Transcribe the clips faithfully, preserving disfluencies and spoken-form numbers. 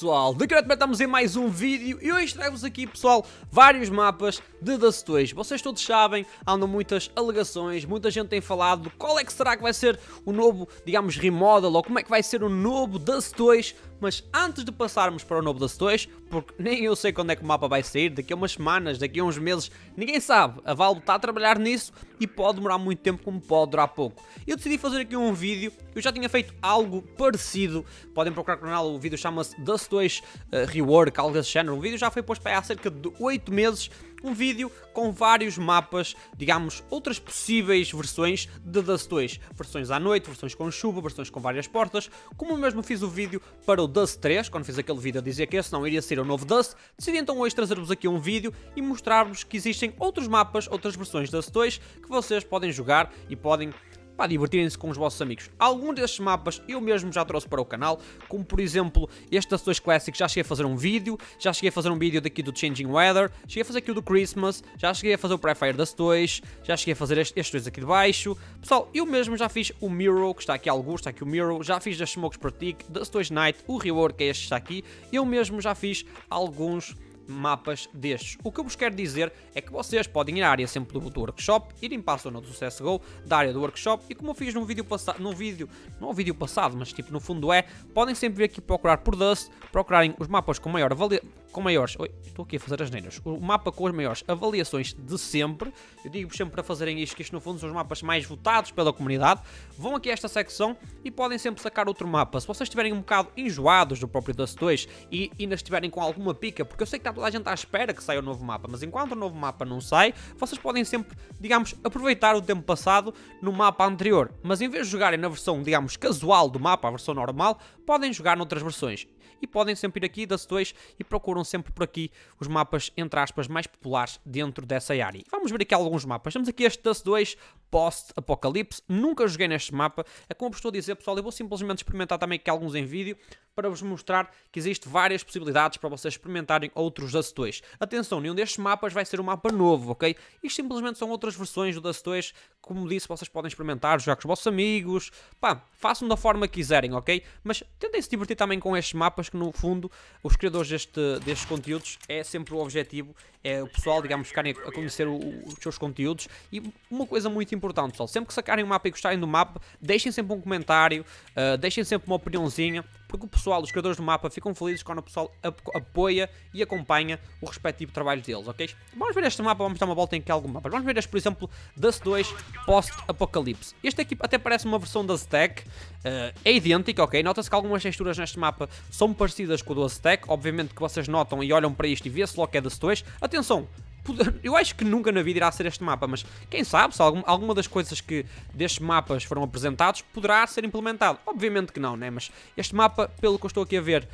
pessoal, diretamente estamos em mais um vídeo e hoje trago-vos aqui, pessoal, vários mapas de Dust dois. Vocês todos sabem, andam muitas alegações, muita gente tem falado de qual é que será que vai ser o novo, digamos, remodel, ou como é que vai ser o novo Dust dois. Mas antes de passarmos para o novo Dust dois, porque nem eu sei quando é que o mapa vai sair, daqui a umas semanas, daqui a uns meses, ninguém sabe. A Valve está a trabalhar nisso e pode demorar muito tempo como pode durar pouco. Eu decidi fazer aqui um vídeo, eu já tinha feito algo parecido, podem procurar no canal, o vídeo chama-se Dust dois uh, Rework, algo desse género. O vídeo já foi posto para aí há cerca de oito meses, um vídeo com vários mapas, digamos, outras possíveis versões de Dust dois. Versões à noite, versões com chuva, versões com várias portas. Como eu mesmo fiz o vídeo para o Dust três, quando fiz aquele vídeo a dizer que esse não iria ser o novo Dust, decidi então hoje trazer-vos aqui um vídeo e mostrar-vos que existem outros mapas, outras versões de Dust dois que vocês podem jogar e podem para divertirem-se com os vossos amigos. Alguns destes mapas eu mesmo já trouxe para o canal, como por exemplo este Dust dois Classic, já cheguei a fazer um vídeo, já cheguei a fazer um vídeo daqui do Changing Weather, cheguei a fazer aqui o do Christmas, já cheguei a fazer o Prefire Dust dois, já cheguei a fazer estes, estes dois aqui de baixo. Pessoal, eu mesmo já fiz o Mirror, que está aqui alguns, está aqui o Mirror, já fiz das Smokes Pratique, Dust dois Night, o Rework, que é este que está aqui, eu mesmo já fiz alguns mapas destes. O que eu vos quero dizer é que vocês podem ir à área sempre do, do workshop, irem para a zona do C S G O, da área do workshop, e como eu fiz no vídeo passado, no vídeo, não o vídeo passado, mas tipo no fundo é, podem sempre vir aqui procurar por Dust, procurarem os mapas com maior avalia, com maiores, oi, estou aqui a fazer as neiras, o mapa com as maiores avaliações de sempre. Eu digo-vos sempre para fazerem isto, que isto no fundo são os mapas mais votados pela comunidade. Vão aqui a esta secção e podem sempre sacar outro mapa. Se vocês estiverem um bocado enjoados do próprio Dust dois e ainda estiverem com alguma pica, porque eu sei que está toda a gente à espera que saia o novo mapa, mas enquanto o novo mapa não sai, vocês podem sempre, digamos, aproveitar o tempo passado no mapa anterior. Mas em vez de jogarem na versão, digamos, casual do mapa, a versão normal, podem jogar noutras versões. E podem sempre ir aqui, Dust dois, e procuram sempre por aqui os mapas, entre aspas, mais populares dentro dessa área. Vamos ver aqui alguns mapas. Temos aqui este Dust dois Post-Apocalipse. Nunca joguei neste mapa. É como vos estou a dizer, pessoal, eu vou simplesmente experimentar também aqui alguns em vídeo, para vos mostrar que existe várias possibilidades para vocês experimentarem outros Dust dois. Atenção, nenhum destes mapas vai ser um mapa novo, ok? Isto simplesmente são outras versões do Dust dois. Como disse, vocês podem experimentar, jogar com os vossos amigos. Pá, façam da forma que quiserem, ok? Mas tentem se divertir também com estes mapas, que no fundo, os criadores deste, destes conteúdos, é sempre o objetivo, é o pessoal, digamos, ficarem a conhecer o, os seus conteúdos. E uma coisa muito importante, pessoal, sempre que sacarem um mapa e gostarem do mapa, deixem sempre um comentário, uh, deixem sempre uma opiniãozinha, porque o pessoal, os criadores do mapa, ficam felizes quando o pessoal apoia e acompanha o respectivo trabalho deles, ok? Vamos ver este mapa, vamos dar uma volta em aqui algum mapa. Vamos ver este, por exemplo, Dust dois Post-Apocalipse. Este aqui até parece uma versão da Aztec, uh, é idêntica, ok? Nota-se que algumas texturas neste mapa são parecidas com o do Aztec, obviamente que vocês notam e olham para isto e vê-se logo que é Dust dois. Atenção! Eu acho que nunca na vida irá ser este mapa, mas quem sabe, se algum, alguma das coisas que destes mapas foram apresentados poderá ser implementado. Obviamente que não, né? Mas este mapa, pelo que eu estou aqui a ver,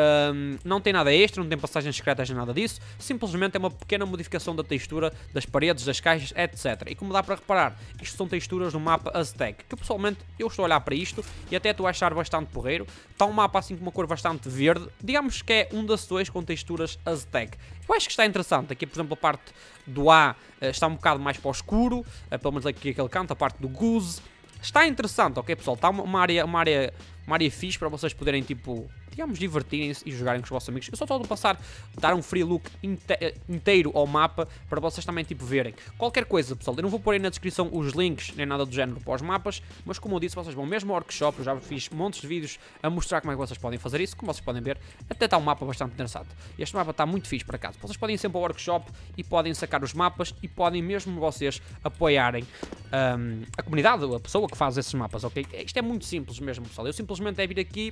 um, não tem nada extra, não tem passagens secretas nem nada disso. Simplesmente é uma pequena modificação da textura das paredes, das caixas, etcétera. E como dá para reparar, isto são texturas do mapa Aztec, que pessoalmente eu estou a olhar para isto e até estou a achar bastante porreiro. Está um mapa assim com uma cor bastante verde, digamos que é um das dois com texturas Aztec. Eu acho que está interessante. Aqui, por exemplo, a parte do A uh, está um bocado mais para o escuro, uh, pelo menos aqui aquele canto, a parte do Goose. Está interessante, ok, pessoal? Está uma, uma área, uma área, uma área fixe para vocês poderem, tipo, digamos, divertirem-se e jogarem com os vossos amigos. Eu só estou a passar, dar um free look inte inteiro ao mapa para vocês também, tipo, verem. Qualquer coisa, pessoal, eu não vou pôr aí na descrição os links, nem nada do género para os mapas, mas como eu disse, vocês vão mesmo ao workshop, eu já fiz montes de vídeos a mostrar como é que vocês podem fazer isso. Como vocês podem ver, até está um mapa bastante interessante. Este mapa está muito fixe, por acaso. Vocês podem ir sempre ao workshop e podem sacar os mapas e podem mesmo vocês apoiarem um, a comunidade, a pessoa que faz esses mapas, ok? Isto é muito simples mesmo, pessoal. Eu simplesmente é vir aqui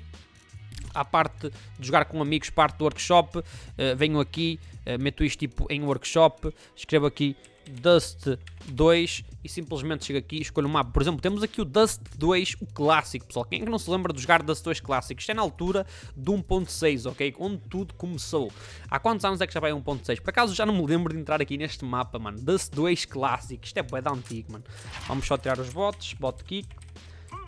à parte de jogar com amigos, parte do workshop, uh, venho aqui, uh, meto isto tipo em workshop, escrevo aqui Dust dois e simplesmente chego aqui e escolho um mapa. Por exemplo, temos aqui o Dust dois, o clássico, pessoal. Quem é que não se lembra de jogar Dust dois clássico? Isto é na altura do um ponto seis, ok? Onde tudo começou. Há quantos anos é que já vai um ponto seis? Por acaso já não me lembro de entrar aqui neste mapa, mano. Dust dois clássico. Isto é bué da antigo, mano. Vamos só tirar os bots, bot kick.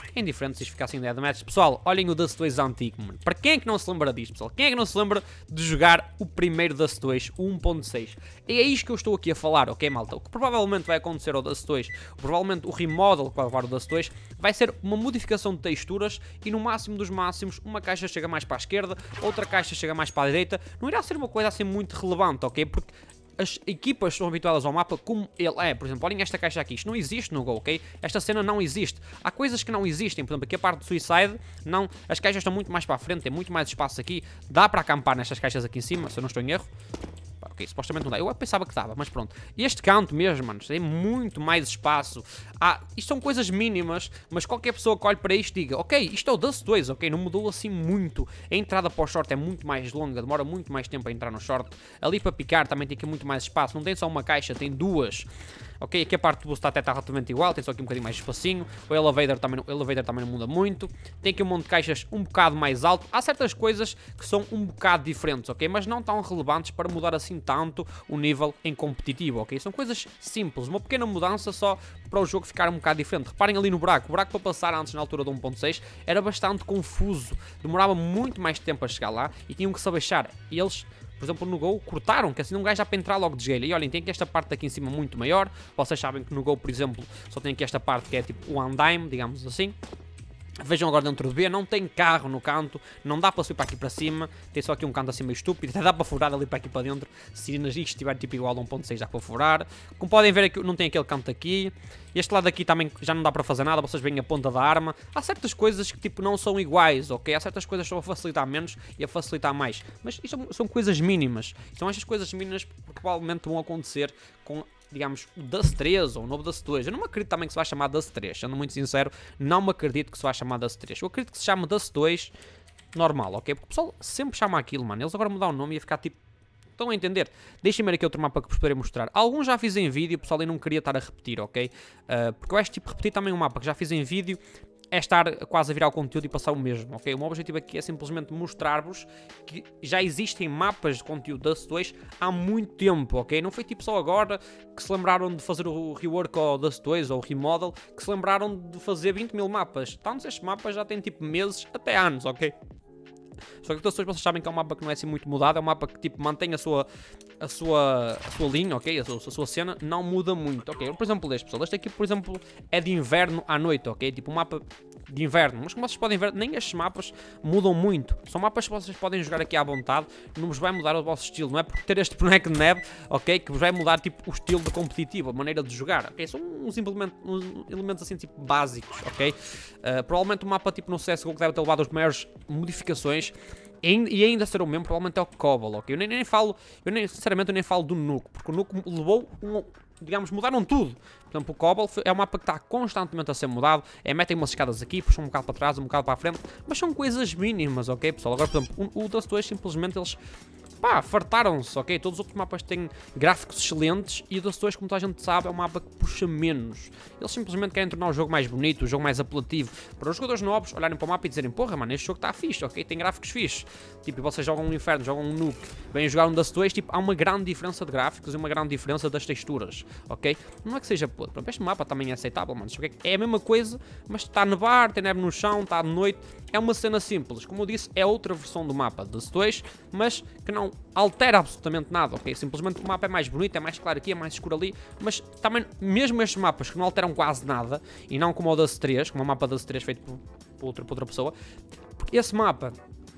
é indiferente se isto ficar assim deathmatch. Pessoal, olhem o Dust dois antigo, mano. Para quem é que não se lembra disto, pessoal? Quem é que não se lembra de jogar o primeiro Dust dois, o um ponto seis? E é isto que eu estou aqui a falar, ok, malta? O que provavelmente vai acontecer ao Dust dois, provavelmente o remodel que vai levar o Dust dois, vai ser uma modificação de texturas e no máximo dos máximos, uma caixa chega mais para a esquerda, outra caixa chega mais para a direita. Não irá ser uma coisa assim muito relevante, ok? Porque as equipas são habituadas ao mapa como ele é. Por exemplo, olhem esta caixa aqui. Isto não existe no Go, ok? Esta cena não existe. Há coisas que não existem. Por exemplo, aqui a parte do Suicide, não. As caixas estão muito mais para a frente, tem muito mais espaço aqui. Dá para acampar nestas caixas aqui em cima, se eu não estou em erro. Ok, supostamente não dá. Eu pensava que dava, mas pronto. Este canto mesmo, mano, tem muito mais espaço. Ah, isto são coisas mínimas, mas qualquer pessoa que olhe para isto diga, ok, isto é o Dust dois, ok, não mudou assim muito. A entrada para o short é muito mais longa, demora muito mais tempo a entrar no short. Ali para picar também tem aqui muito mais espaço, não tem só uma caixa, tem duas. Ok, aqui a parte do boost até está relativamente igual, tem só aqui um bocadinho mais de espacinho. O elevator também, o elevator também não muda muito. Tem aqui um monte de caixas um bocado mais alto. Há certas coisas que são um bocado diferentes, ok? Mas não tão relevantes para mudar assim tanto o nível em competitivo, ok? São coisas simples, uma pequena mudança só para o jogo ficar um bocado diferente. Reparem ali no buraco. O buraco para passar antes na altura do um ponto seis era bastante confuso. Demorava muito mais tempo a chegar lá e tinham que se abaixar. E eles... Por exemplo, no Go, cortaram, que assim um gajo já para entrar logo de gelo. E olhem, tem aqui esta parte aqui em cima muito maior. Vocês sabem que no Go, por exemplo, só tem aqui esta parte que é tipo o Undyme, digamos assim. Vejam agora dentro do B, não tem carro no canto, não dá para subir para aqui para cima, tem só aqui um canto assim meio estúpido, até dá para furar ali para aqui para dentro, se isto estiver tipo igual a um ponto seis dá para furar. Como podem ver aqui, não tem aquele canto aqui, este lado aqui também já não dá para fazer nada, vocês veem a ponta da arma. Há certas coisas que tipo não são iguais, ok? Há certas coisas que estão a facilitar menos e a facilitar mais, mas isto são, são coisas mínimas, são estas coisas mínimas que provavelmente vão acontecer com... digamos, o Dust três ou o novo Dust dois. Eu não me acredito também que se vai chamar Dust três, sendo muito sincero, não me acredito que se vai chamar Dust três. Eu acredito que se chama Dust dois normal, ok? Porque o pessoal sempre chama aquilo, mano. Eles agora mudar o nome e ia ficar tipo... Estão a entender? Deixem-me ver aqui outro mapa que vos poderei mostrar. Alguns já fiz em vídeo, pessoal, e não queria estar a repetir, ok? Uh, porque eu acho tipo repetir também um mapa que já fiz em vídeo é estar quase a virar o conteúdo e passar o mesmo, ok? O meu objetivo aqui é simplesmente mostrar-vos que já existem mapas de conteúdo Dust dois há muito tempo, ok? Não foi tipo só agora que se lembraram de fazer o rework ao Dust dois ou o remodel, que se lembraram de fazer vinte mil mapas. Tantos estes mapas já têm tipo meses até anos, ok? Só que todas vocês sabem que é um mapa que não é assim muito mudado, é um mapa que tipo mantém a sua, a sua, a sua linha, ok? A sua, a sua cena não muda muito, ok? Por exemplo, este, pessoal, este aqui, por exemplo, é de inverno à noite, ok? Tipo um mapa de inverno, mas como vocês podem ver, nem estes mapas mudam muito. São mapas que vocês podem jogar aqui à vontade, não vos vai mudar o vosso estilo, não é porque ter este boneco de neve, ok? Que vos vai mudar tipo o estilo de competitivo, a maneira de jogar, ok? São uns, uns elementos assim tipo básicos, ok? Uh, provavelmente o mapa tipo no C S G O que deve ter levado as maiores modificações e ainda ser o mesmo, provavelmente é o Cobble, ok? Eu nem, nem falo, eu nem, sinceramente eu nem falo do Nuke, porque o Nuke levou, um, digamos, mudaram tudo. Por exemplo, o Cobble é um mapa que está constantemente a ser mudado, é, metem umas escadas aqui, puxam um bocado para trás, um bocado para a frente, mas são coisas mínimas, ok, pessoal? Agora, por exemplo, o, o Dust dois simplesmente eles... Pá, fartaram-se, ok? Todos os outros mapas têm gráficos excelentes e o Dust dois, como toda a gente sabe, é um mapa que puxa menos. Eles simplesmente querem tornar o jogo mais bonito, o jogo mais apelativo. Para os jogadores novos olharem para o mapa e dizerem, porra, mano, este jogo está fixe, ok? Tem gráficos fixe. Tipo, vocês jogam um Inferno, jogam um Nuke, vêm jogar um Dust dois, tipo, há uma grande diferença de gráficos e uma grande diferença das texturas, ok? Não é que seja podre. Pronto, este mapa também é aceitável, mano. É a mesma coisa, mas está a nevar, tem neve no chão, está de noite. É uma cena simples. Como eu disse, é outra versão do mapa de Dust dois, mas que não altera absolutamente nada, ok? Simplesmente o mapa é mais bonito, é mais claro aqui, é mais escuro ali, mas também, mesmo estes mapas que não alteram quase nada, e não como o Dust três, como o mapa Dust três feito por, por, outra, por outra pessoa, porque esse mapa...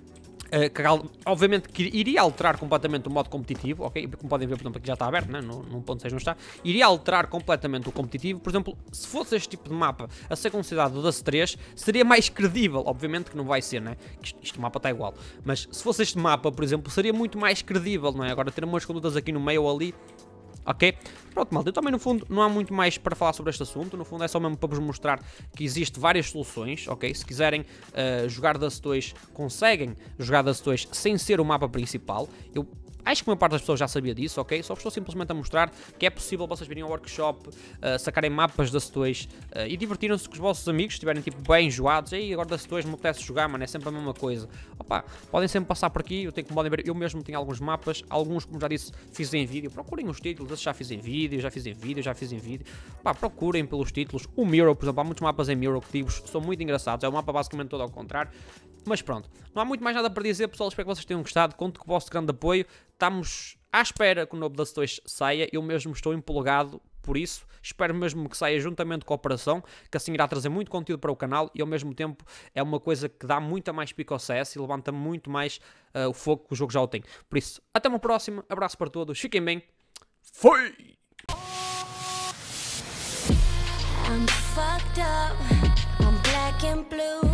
Uh, que, obviamente que iria alterar completamente o modo competitivo, ok? Como podem ver, por exemplo, aqui já está aberto, né? no, no um ponto seis não está. Iria alterar completamente o competitivo. Por exemplo, se fosse este tipo de mapa a ser considerado o Dust três, seria mais credível. Obviamente que não vai ser, né? Isto, isto mapa está igual. Mas se fosse este mapa, por exemplo, seria muito mais credível, não é? Agora ter umas condutas aqui no meio ou ali... Ok? Pronto, malta, eu também no fundo não há muito mais para falar sobre este assunto, no fundo é só mesmo para vos mostrar que existe várias soluções, ok? Se quiserem uh, jogar Dust dois, conseguem jogar Dust dois sem ser o mapa principal. Eu Acho que a maior parte das pessoas já sabia disso, ok? Só estou simplesmente a mostrar que é possível vocês virem ao workshop, uh, sacarem mapas da C dois uh, e divertiram-se com os vossos amigos, estiverem tipo bem enjoados. Ei, agora da C dois não me apetece jogar, mano, é sempre a mesma coisa. Opa, podem sempre passar por aqui, eu tenho que podem ver, eu mesmo tenho alguns mapas, alguns, como já disse, fiz em vídeo. Procurem os títulos, esses já fiz em vídeo, já fiz em vídeo, já fiz em vídeo. Pá, procurem pelos títulos. O Mirror, por exemplo, há muitos mapas em Mirror que digo, são muito engraçados, é um mapa basicamente todo ao contrário. Mas pronto, não há muito mais nada para dizer, pessoal, espero que vocês tenham gostado, conto com o vosso grande apoio, estamos à espera que o novo da C dois saia, eu mesmo estou empolgado por isso, espero mesmo que saia juntamente com a operação, que assim irá trazer muito conteúdo para o canal e ao mesmo tempo é uma coisa que dá muita mais pica ao C S e levanta muito mais uh, o fogo que o jogo já o tem. Por isso, até uma próxima, abraço para todos, fiquem bem, foi! I'm fucked up, I'm black and blue.